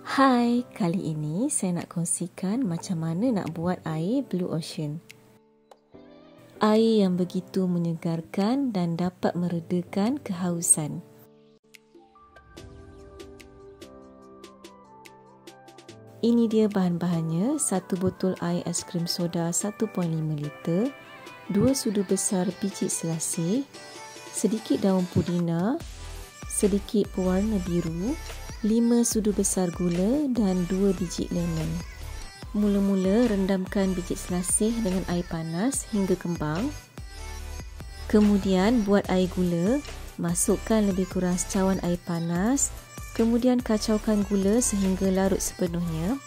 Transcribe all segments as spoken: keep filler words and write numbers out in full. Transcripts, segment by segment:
Hai, kali ini saya nak kongsikan macam mana nak buat air Blue Ocean. Air yang begitu menyegarkan dan dapat meredakan kehausan. Ini dia bahan-bahannya: satu botol air aiskrim soda satu perpuluhan lima liter, dua sudu besar biji selasih, sedikit daun pudina, sedikit pewarna biru, lima sudu besar gula dan dua biji lemon. Mula-mula rendamkan biji selasih dengan air panas hingga kembang. Kemudian buat air gula, masukkan lebih kurang secawan air panas. Kemudian kacaukan gula sehingga larut sepenuhnya.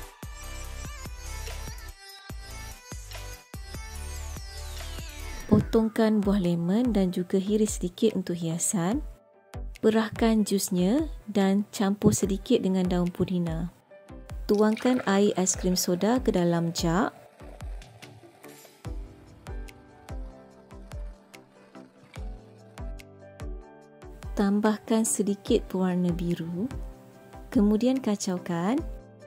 Potongkan buah lemon dan juga hiris sedikit untuk hiasan. Perahkan jusnya dan campur sedikit dengan daun pudina. Tuangkan air aiskrim soda ke dalam jug. Tambahkan sedikit pewarna biru. Kemudian kacaukan.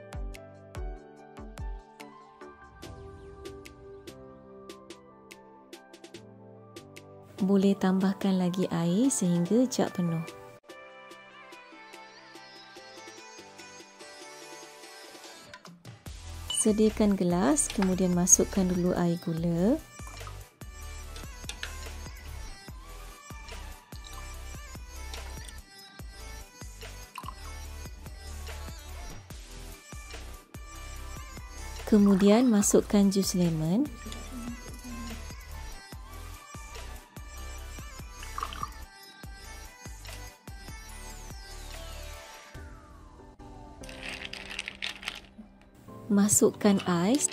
Boleh tambahkan lagi air sehingga jug penuh. Sediakan gelas, kemudian masukkan dulu air gula. Kemudian masukkan jus lemon. Masukkan ais.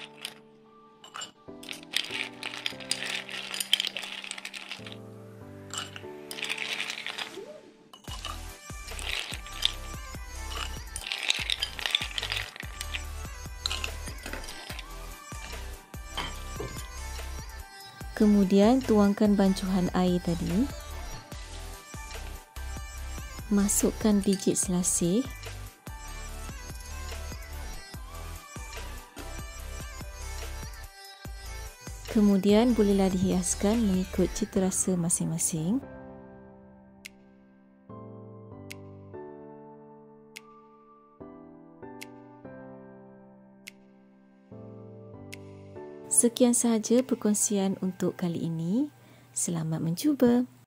Kemudian tuangkan bancuhan air tadi. Masukkan biji selasih. Kemudian bolehlah dihiaskan mengikut cita rasa masing-masing. Sekian sahaja perkongsian untuk kali ini. Selamat mencuba.